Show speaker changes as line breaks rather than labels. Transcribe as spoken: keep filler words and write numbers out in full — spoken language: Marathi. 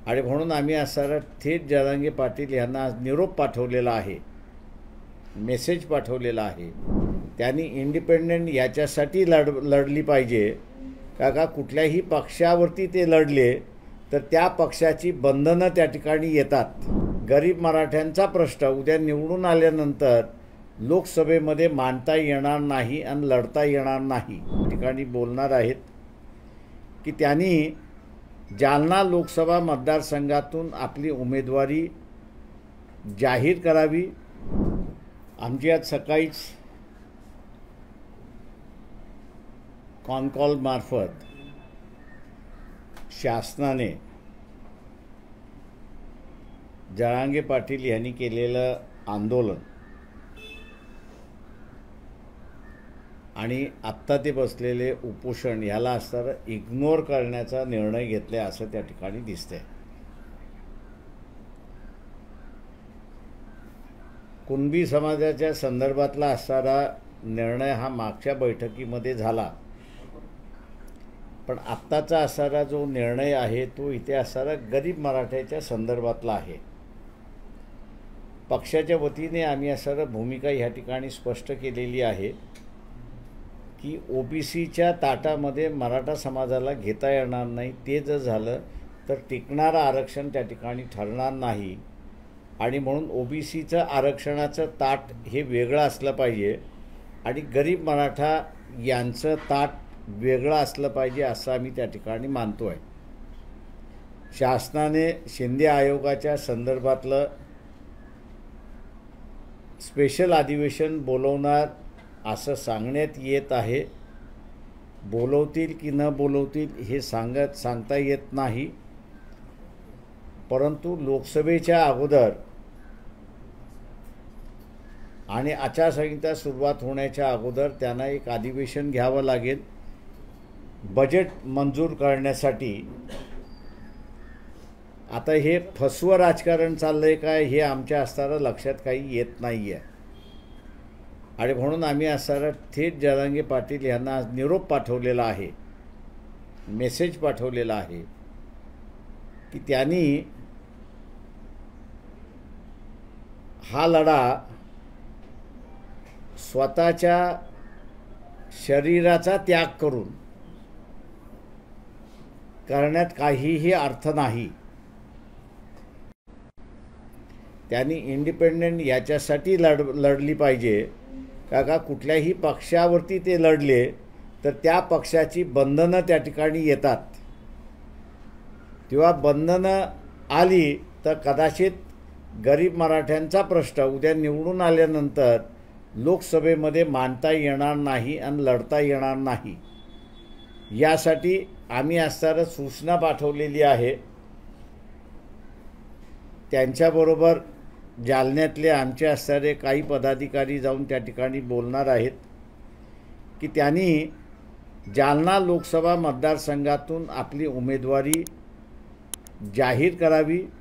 आणि म्हणून आम्ही असणारा थेट जरांगे पाटील यांना आज निरोप पाठवलेला आहे, मेसेज पाठवलेला आहे। त्यांनी इंडिपेंडेंट याच्यासाठी लढ लढली पाहिजे का का कुठल्याही पक्षावरती ते लढले तर त्या पक्षाची बंधनं त्या ठिकाणी येतात। गरीब मराठ्यांचा प्रश्न उद्या निवडून आल्यानंतर लोकसभेमध्ये मांडता येणार नाही आणि लढता येणार नाही। ठिकाणी बोलणार आहेत की त्यांनी जालना लोकसभा मतदारसंघातून आपली उमेदवारी जाहीर करावी। आमची आज सकाळीच कॉन कॉल मार्फत शासनाने जरांगे पाटील यांनी केलेलं आंदोलन आणि आत्ता ते बसलेले उपोषण याला असताना इग्नोर करण्याचा निर्णय घेतला असं त्या ठिकाणी दिसतंय। कुणबी समाजाच्या संदर्भातला असणारा निर्णय हा मागच्या बैठकीमध्ये झाला, पण आत्ताचा असणारा जो निर्णय आहे तो इथे असणारा गरीब मराठ्याच्या संदर्भातला आहे। पक्षाच्या वतीने आम्ही असणारा भूमिका ह्या ठिकाणी स्पष्ट केलेली आहे की ओबीसीच्या ताटामध्ये मराठा समाजाला घेता येणार नाही। ते जर झालं तर टिकणारं आरक्षण त्या ठिकाणी ठरणार नाही आणि म्हणून ओबीसीचं आरक्षणाचं ताट हे वेगळं असलं पाहिजे आणि गरीब मराठा यांचं ताट वेगळं असलं पाहिजे असं आम्ही त्या ठिकाणी मानतो आहे। शासनाने शिंदे आयोगाच्या संदर्भातलं स्पेशल अधिवेशन बोलवणार असं सांगण्यात येत आहे। बोलवतील की न बोलवतील हे सांगत सांगता येत नाही, परंतु लोकसभेच्या अगोदर आणि आचारसंहिता सुरुवात होण्याच्या अगोदर त्यांना एक अधिवेशन घ्यावं लागेल बजेट मंजूर करण्यासाठी। आता हे फसवं राजकारण चाललंय काय हे आमच्या असताना लक्षात काही येत नाही आहे आणि म्हणून आम्ही असणारा थेट जरांगे पाटील यांना आज निरोप पाठवलेला आहे, मेसेज पाठवलेला आहे की त्यांनी हा लढा स्वतःच्या शरीराचा त्याग करून करण्यात काहीही अर्थ नाही। त्यांनी इंडिपेंडेंट याच्यासाठी लढ लढली पाहिजे का का कुठल्याही पक्षावरती ते लढले तर त्या पक्षाची बंधनं त्या ठिकाणी येतात। तेव्हा बंधनं आली तर कदाचित गरीब मराठ्यांचा प्रश्न उद्या निवडून आल्यानंतर लोकसभेमध्ये मांडता येणार नाही आणि लढता येणार नाही। यासाठी आम्ही असणारा सूचना पाठवलेली आहे। त्यांच्याबरोबर जालन्यातले आमचे असणारे काही पदाधिकारी जाऊन त्या ठिकाणी बोलणार आहेत की त्यांनी जालना लोकसभा मतदारसंघातून आपली उमेदवारी जाहीर करावी।